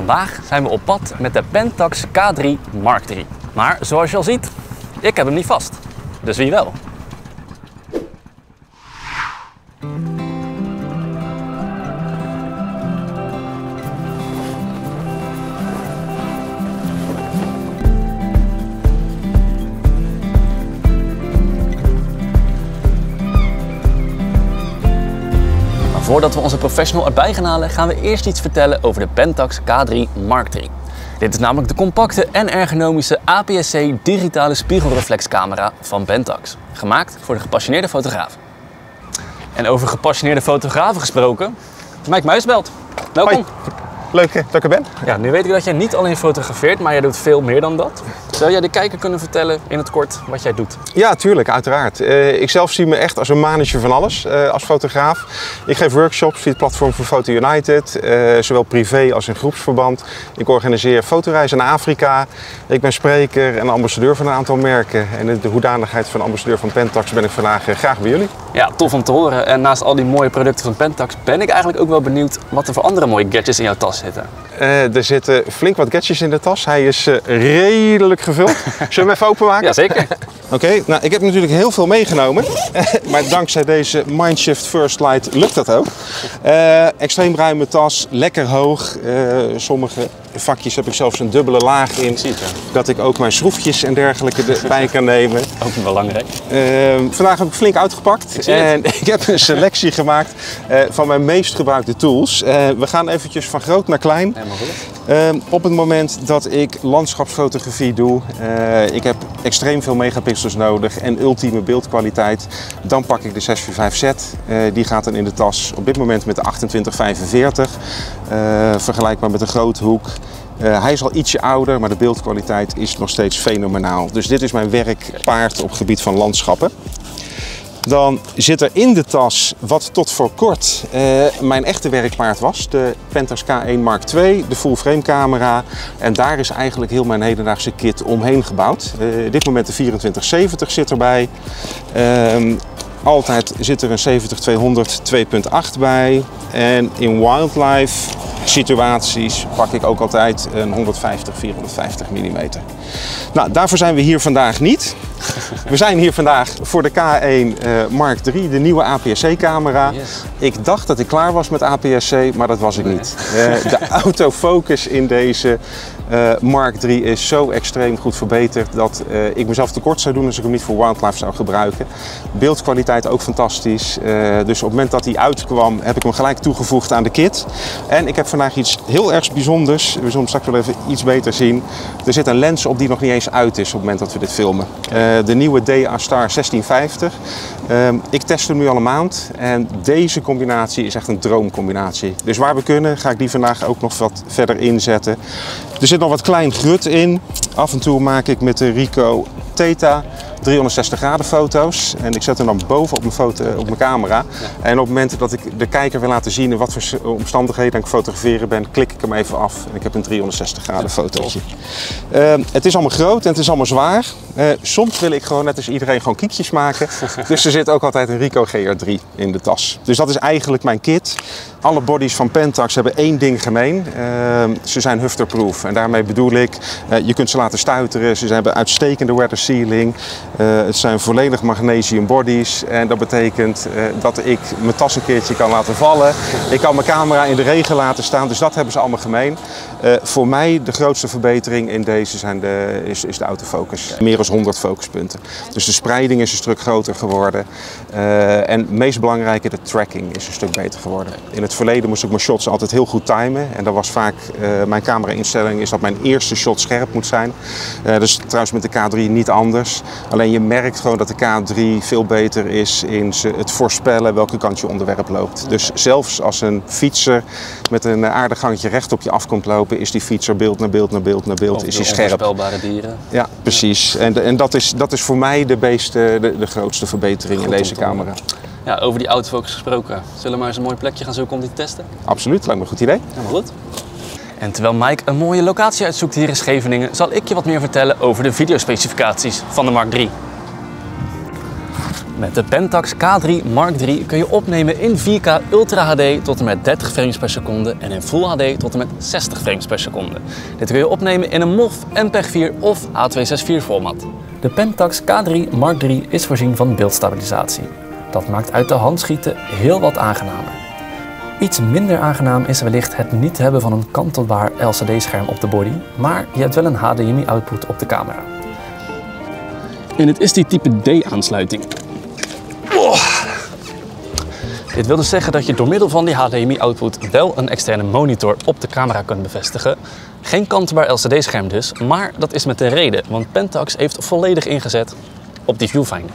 Vandaag zijn we op pad met de Pentax K3 Mark III. Maar zoals je al ziet, ik heb hem niet vast. Dus wie wel? Voordat we onze professional erbij gaan halen, gaan we eerst iets vertellen over de Pentax K3 Mark III. Dit is namelijk de compacte en ergonomische APS-C digitale spiegelreflexcamera van Pentax. Gemaakt voor de gepassioneerde fotograaf. En over gepassioneerde fotografen gesproken, Mike Muisbelt. Welkom. Hoi. Leuk dat ik er ben. Ja, nu weet ik dat jij niet alleen fotografeert, maar jij doet veel meer dan dat. Zou jij de kijker kunnen vertellen in het kort wat jij doet? Ja, tuurlijk, uiteraard. Ik zelf zie me echt als een manager van alles als fotograaf. Ik geef workshops via het platform van Photo United, zowel privé als in groepsverband. Ik organiseer fotoreizen naar Afrika. Ik ben spreker en ambassadeur van een aantal merken. En in de hoedanigheid van ambassadeur van Pentax ben ik vandaag graag bij jullie. Ja, tof om te horen. En naast al die mooie producten van Pentax ben ik eigenlijk ook wel benieuwd wat er voor andere mooie gadgets in jouw tas zitten. Er zitten flink wat gadgets in de tas. Hij is redelijk gevuld. Zullen we hem even openmaken? Jazeker. Oké, nou ik heb natuurlijk heel veel meegenomen. Maar dankzij deze Mindshift First Light lukt dat ook. Extreem ruime tas, lekker hoog. Sommige vakjes heb ik zelfs een dubbele laag in. Dat ik ook mijn schroefjes en dergelijke erbij kan nemen. Ook belangrijk. Vandaag heb ik flink uitgepakt. En ik heb een selectie gemaakt van mijn meest gebruikte tools. We gaan eventjes van groot naar klein. Helemaal goed. Op het moment dat ik landschapsfotografie doe, ik heb extreem veel megapixels nodig en ultieme beeldkwaliteit, dan pak ik de 645Z. Die gaat dan in de tas op dit moment met de 2845, vergelijkbaar met een groothoek. Hij is al ietsje ouder, maar de beeldkwaliteit is nog steeds fenomenaal. Dus dit is mijn werkpaard op het gebied van landschappen. Dan zit er in de tas wat tot voor kort mijn echte werkpaard was. De Pentax K1 Mark II, de full frame camera. En daar is eigenlijk heel mijn hedendaagse kit omheen gebouwd. Dit moment de 2470 zit erbij. Altijd zit er een 70-200 2.8 bij. En in wildlife situaties pak ik ook altijd een 150-450 mm. Nou, daarvoor zijn we hier vandaag niet. We zijn hier vandaag voor de K1 Mark III, de nieuwe APS-C camera. Yes. Ik dacht dat ik klaar was met APS-C, maar dat was ik niet. De autofocus in deze Mark III is zo extreem goed verbeterd dat ik mezelf tekort zou doen als ik hem niet voor wildlife zou gebruiken. Beeldkwaliteit ook fantastisch. Dus op het moment dat hij uitkwam heb ik hem gelijk toegevoegd aan de kit. En ik heb vandaag iets heel erg bijzonders. We zullen hem straks wel even iets beter zien. Er zit een lens op die nog niet eens uit is op het moment dat we dit filmen. De nieuwe DA-Star 1650. Ik test hem nu al een maand en deze combinatie is echt een droomcombinatie. Dus waar we kunnen ga ik die vandaag ook nog wat verder inzetten. Er zit nog wat klein grut in. Af en toe maak ik met de Ricoh Theta 360 graden foto's en ik zet hem dan boven op mijn camera. Ja. En op het moment dat ik de kijker wil laten zien in wat voor omstandigheden ik fotograferen ben, klik ik hem even af en ik heb een 360 graden fotootje. Het is allemaal groot en het is allemaal zwaar. Soms wil ik gewoon net als iedereen gewoon kiekjes maken. Dus er zit ook altijd een Ricoh GR3 in de tas. Dus dat is eigenlijk mijn kit. Alle bodies van Pentax hebben één ding gemeen. Ze zijn hufterproof. En daarmee bedoel ik, je kunt ze laten stuiteren. Ze hebben uitstekende weather sealing. Het zijn volledig magnesium bodies. En dat betekent dat ik mijn tas een keertje kan laten vallen. Ik kan mijn camera in de regen laten staan. Dus dat hebben ze allemaal gemeen. Voor mij de grootste verbetering in deze is de autofocus. Meer dan 100 focuspunten. Dus de spreiding is een stuk groter geworden. En het meest belangrijke, de tracking is een stuk beter geworden. In het verleden moest ik mijn shots altijd heel goed timen. En dat was vaak mijn camera-instelling is dat mijn eerste shot scherp moet zijn. Dus trouwens met de K3 niet anders. Alleen je merkt gewoon dat de K3 veel beter is in het voorspellen welke kant je onderwerp loopt. Dus zelfs als een fietser met een aardig gangetje recht op je af komt lopen, is die fietser beeld naar beeld naar beeld naar beeld, is hij scherp. Onvoorspelbare dieren. Ja, precies. En dat is voor mij de grootste verbetering in deze camera. Ja, over die autofocus gesproken. Zullen we maar eens een mooi plekje gaan zoeken om die te testen? Absoluut, lijkt me een goed idee. Helemaal goed. En terwijl Mike een mooie locatie uitzoekt hier in Scheveningen, zal ik je wat meer vertellen over de videospecificaties van de Mark III. Met de Pentax K3 Mark III kun je opnemen in 4K Ultra HD tot en met 30 frames per seconde en in Full HD tot en met 60 frames per seconde. Dit kun je opnemen in een MOV, MPEG 4 of H.264 format. De Pentax K3 Mark III is voorzien van beeldstabilisatie. Dat maakt uit de hand schieten heel wat aangenamer. Iets minder aangenaam is wellicht het niet hebben van een kantelbaar LCD-scherm op de body, maar je hebt wel een HDMI-output op de camera. En het is die type D-aansluiting. Dit wil dus zeggen dat je door middel van die HDMI-output wel een externe monitor op de camera kunt bevestigen. Geen kantelbaar LCD-scherm dus, maar dat is met een reden, want Pentax heeft volledig ingezet op die viewfinder.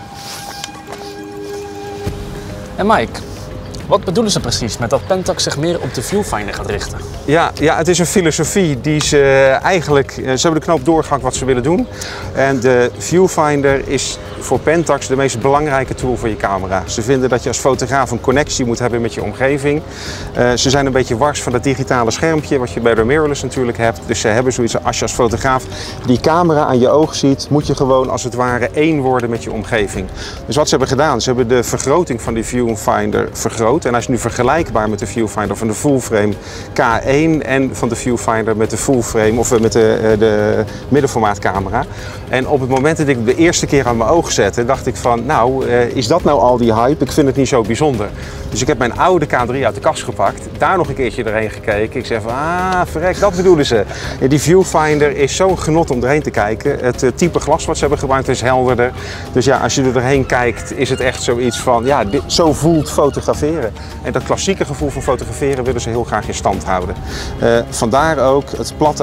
En Mike, wat bedoelen ze precies met dat Pentax zich meer op de viewfinder gaat richten? Ja, het is een filosofie die ze eigenlijk... Ze hebben de knoop doorgehakt wat ze willen doen. En de viewfinder is voor Pentax de meest belangrijke tool voor je camera. Ze vinden dat je als fotograaf een connectie moet hebben met je omgeving. Ze zijn een beetje wars van het digitale schermpje, wat je bij de mirrorless natuurlijk hebt. Dus ze hebben zoiets, als je als fotograaf die camera aan je oog ziet, moet je gewoon als het ware één worden met je omgeving. Dus wat ze hebben gedaan, ze hebben de vergroting van die viewfinder vergroot. En hij is nu vergelijkbaar met de viewfinder van de full-frame K1 en van de viewfinder met de full-frame of met de middenformaatcamera. En op het moment dat ik de eerste keer aan mijn oog zette, dacht ik van, nou, is dat nou al die hype? Ik vind het niet zo bijzonder. Dus ik heb mijn oude K3 uit de kast gepakt, daar nog een keertje doorheen gekeken. Ik zeg van, verrek, dat bedoelen ze. En die viewfinder is zo'n genot om erheen te kijken. Het type glas wat ze hebben gebruikt is helderder. Dus ja, als je er doorheen kijkt, is het echt zoiets van, ja, zo voelt fotograferen. En dat klassieke gevoel van fotograferen willen ze heel graag in stand houden. Vandaar ook het platte,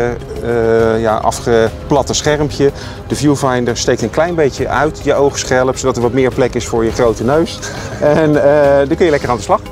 afgeplatte schermpje. De viewfinder steekt een klein beetje uit je oogschelp, zodat er wat meer plek is voor je grote neus. En dan kun je lekker aan de slag.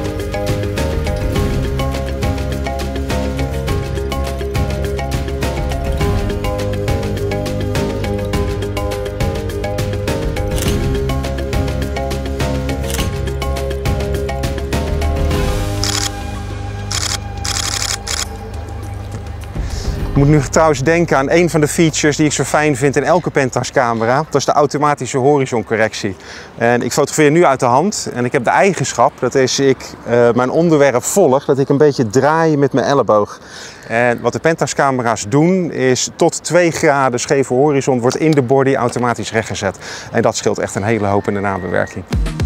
Ik moet nu trouwens denken aan een van de features die ik zo fijn vind in elke Pentax camera. Dat is de automatische horizoncorrectie. En ik fotografeer nu uit de hand en ik heb de eigenschap, dat is mijn onderwerp volg, dat ik een beetje draai met mijn elleboog. En wat de Pentax camera's doen is tot 2 graden scheve horizon wordt in de body automatisch rechtgezet. En dat scheelt echt een hele hoop in de nabewerking.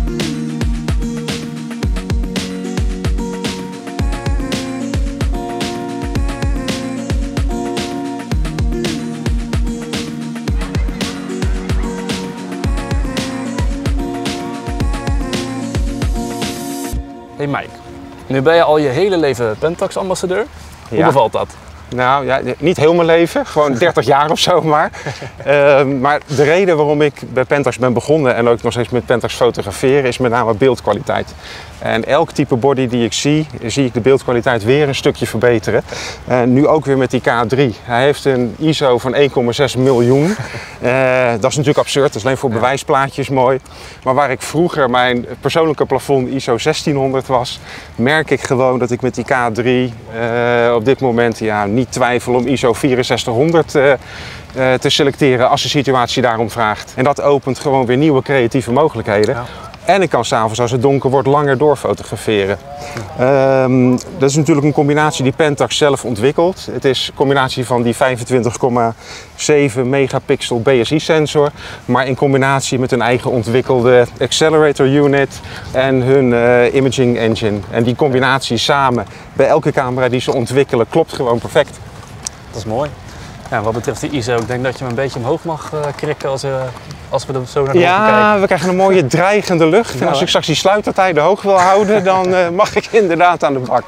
Hey Mike, nu ben je al je hele leven Pentax-ambassadeur. Hoe bevalt dat? Nou ja, niet heel mijn leven, gewoon 30 jaar of zo maar. Maar de reden waarom ik bij Pentax ben begonnen en ook nog steeds met Pentax fotograferen is met name beeldkwaliteit. En elk type body die ik zie ik de beeldkwaliteit weer een stukje verbeteren. Nu ook weer met die K3. Hij heeft een ISO van 1,6 miljoen. Dat is natuurlijk absurd, dat is alleen voor bewijsplaatjes mooi. Maar waar ik vroeger mijn persoonlijke plafond ISO 1600 was, merk ik gewoon dat ik met die K3 op dit moment niet twijfel om ISO 6400 te selecteren als de situatie daarom vraagt. En dat opent gewoon weer nieuwe creatieve mogelijkheden. Ja. En ik kan s'avonds als het donker wordt langer doorfotograferen. Dat is natuurlijk een combinatie die Pentax zelf ontwikkelt. Het is een combinatie van die 25,7 megapixel BSI sensor, maar in combinatie met een eigen ontwikkelde accelerator unit en hun imaging engine. En die combinatie samen bij elke camera die ze ontwikkelen klopt gewoon perfect. Dat is mooi. Ja, wat betreft die ISO, ik denk dat je hem een beetje omhoog mag krikken als we er zo naar kijken. Ja, we krijgen een mooie dreigende lucht. En als ik straks die sluitertijden hoog wil houden, dan mag ik inderdaad aan de bak.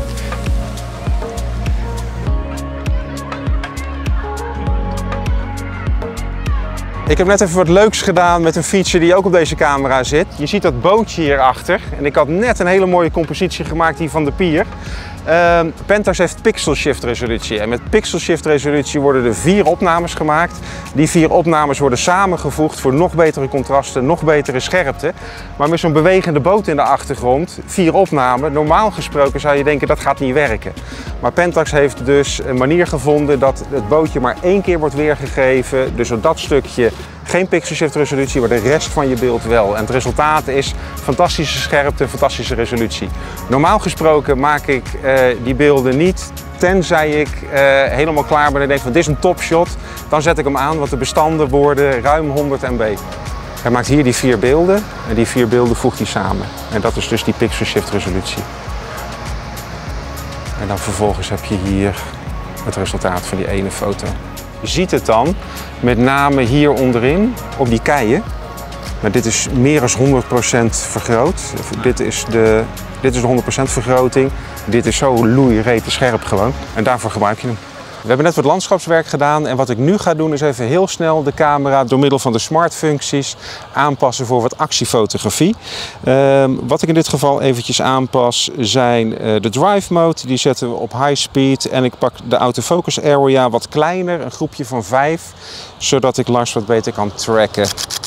Ik heb net even wat leuks gedaan met een feature die ook op deze camera zit. Je ziet dat bootje hierachter. En ik had net een hele mooie compositie gemaakt hier van de pier. Pentax heeft pixel shift resolutie en met pixel shift resolutie worden er 4 opnames gemaakt. Die 4 opnames worden samengevoegd voor nog betere contrasten, nog betere scherpte. Maar met zo'n bewegende boot in de achtergrond, 4 opnamen, normaal gesproken zou je denken dat gaat niet werken. Maar Pentax heeft dus een manier gevonden dat het bootje maar 1 keer wordt weergegeven, dus op dat stukje Geen pixel shift resolutie, maar de rest van je beeld wel. En het resultaat is fantastische scherpte, fantastische resolutie. Normaal gesproken maak ik die beelden niet, tenzij ik helemaal klaar ben en denk van dit is een topshot. Dan zet ik hem aan, want de bestanden worden ruim 100 MB. Hij maakt hier die 4 beelden en die 4 beelden voegt hij samen. En dat is dus die pixel shift resolutie. En dan vervolgens heb je hier het resultaat van die ene foto. Je ziet het dan met name hier onderin op die keien. Maar dit is meer dan 100% vergroot. Dit is de 100% vergroting. Dit is zo loeirete scherp gewoon. En daarvoor gebruik je hem. We hebben net wat landschapswerk gedaan en wat ik nu ga doen is even heel snel de camera door middel van de smart functies aanpassen voor wat actiefotografie. Wat ik in dit geval eventjes aanpas zijn de drive mode, die zetten we op high speed en ik pak de autofocus area wat kleiner, een groepje van 5, zodat ik Lars wat beter kan tracken.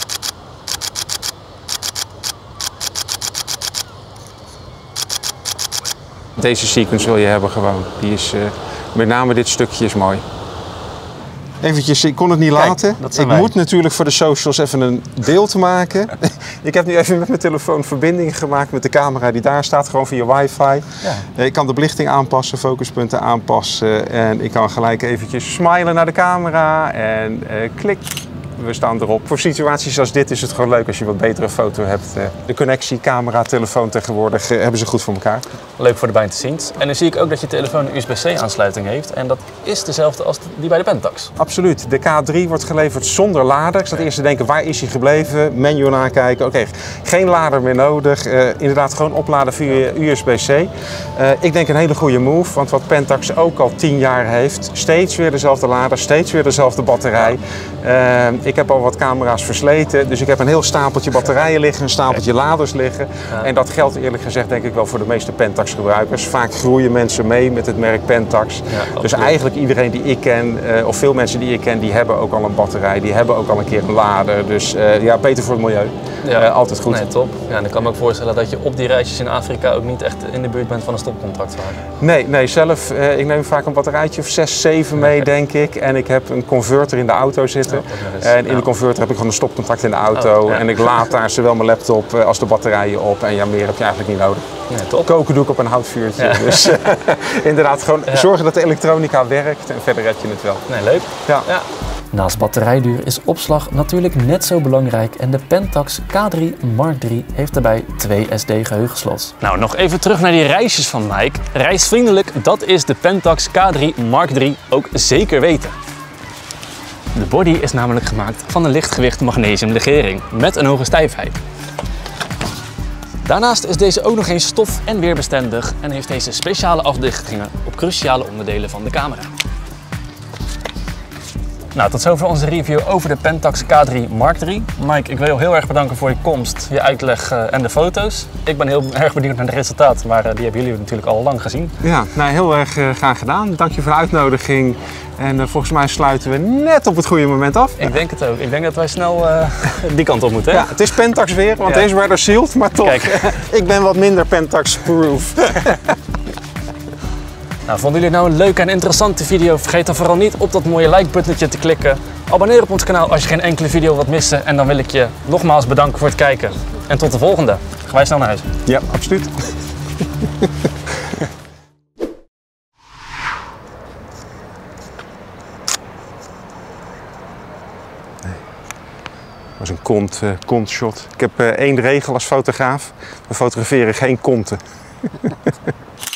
Deze sequence wil je hebben gewoon, die is... Met name dit stukje is mooi. Eventjes, ik kon het niet laten. Ik moet natuurlijk voor de socials even een beeld maken. Ik heb nu even met mijn telefoon verbinding gemaakt met de camera die daar staat, gewoon via wifi. Ja. Ik kan de belichting aanpassen, focuspunten aanpassen en ik kan gelijk eventjes smilen naar de camera en klik. We staan erop. Voor situaties als dit is het gewoon leuk als je wat betere foto hebt. De connectie, camera, telefoon tegenwoordig hebben ze goed voor elkaar. Leuk voor de behind the scenes. En nu zie ik ook dat je telefoon een USB-C aansluiting heeft. En dat is dezelfde als die bij de Pentax. Absoluut. De K3 wordt geleverd zonder lader. Ik zat eerst te denken, waar is hij gebleven? Menu nakijken. Oké, geen lader meer nodig. Inderdaad gewoon opladen via USB-C. Ik denk een hele goede move. Want wat Pentax ook al 10 jaar heeft. Steeds weer dezelfde lader, steeds weer dezelfde batterij. Ik heb al wat camera's versleten, dus ik heb een heel stapeltje batterijen liggen, een stapeltje laders liggen. Ja. En dat geldt eerlijk gezegd denk ik wel voor de meeste Pentax gebruikers. Vaak groeien mensen mee met het merk Pentax. Ja, dus eigenlijk iedereen die ik ken, of veel mensen die ik ken, die hebben ook al een batterij, die hebben ook al een keer een lader. Dus ja, beter voor het milieu. Ja. Altijd goed. Nee, top. Ja, en ik kan me ook voorstellen dat je op die reisjes in Afrika ook niet echt in de buurt bent van een stopcontact vaak. Nee, zelf, ik neem vaak een batterijtje of 6, 7 mee denk ik. En ik heb een converter in de auto zitten. Ja, en in de converter heb ik gewoon een stopcontact in de auto. En ik laad daar zowel mijn laptop als de batterijen op. En ja, meer heb je eigenlijk niet nodig. Nee, top. Koken doe ik op een houtvuurtje. Ja. Dus inderdaad gewoon zorgen dat de elektronica werkt. En verder red je het wel. Nee, leuk. Ja. Naast batterijduur is opslag natuurlijk net zo belangrijk en de Pentax K3 Mark III heeft daarbij 2 SD-geheugenslots. Nou, nog even terug naar die reisjes van Mike. Reisvriendelijk, dat is de Pentax K3 Mark III ook zeker weten. De body is namelijk gemaakt van een lichtgewicht magnesiumlegering met een hoge stijfheid. Daarnaast is deze ook nog eens stof- en weerbestendig en heeft deze speciale afdichtingen op cruciale onderdelen van de camera. Nou, tot zover onze review over de Pentax K3 Mark III. Mike, ik wil je heel erg bedanken voor je komst, je uitleg en de foto's. Ik ben heel erg benieuwd naar de resultaten, maar die hebben jullie natuurlijk al lang gezien. Ja, nou, heel erg graag gedaan. Dank je voor de uitnodiging. En volgens mij sluiten we net op het goede moment af. Ik denk het ook. Ik denk dat wij snel die kant op moeten. Hè? Ja, het is Pentax weer, want deze weather sealed, maar toch. Kijk. Ik ben wat minder Pentax-proof. Nou, vonden jullie nou een leuke en interessante video? Vergeet dan vooral niet op dat mooie like-buttonnetje te klikken. Abonneer op ons kanaal als je geen enkele video wilt missen. En dan wil ik je nogmaals bedanken voor het kijken. En tot de volgende. Gaan wij snel naar huis. Ja, absoluut. Dat was een kontshot. Ik heb één regel als fotograaf. We fotograferen geen konten.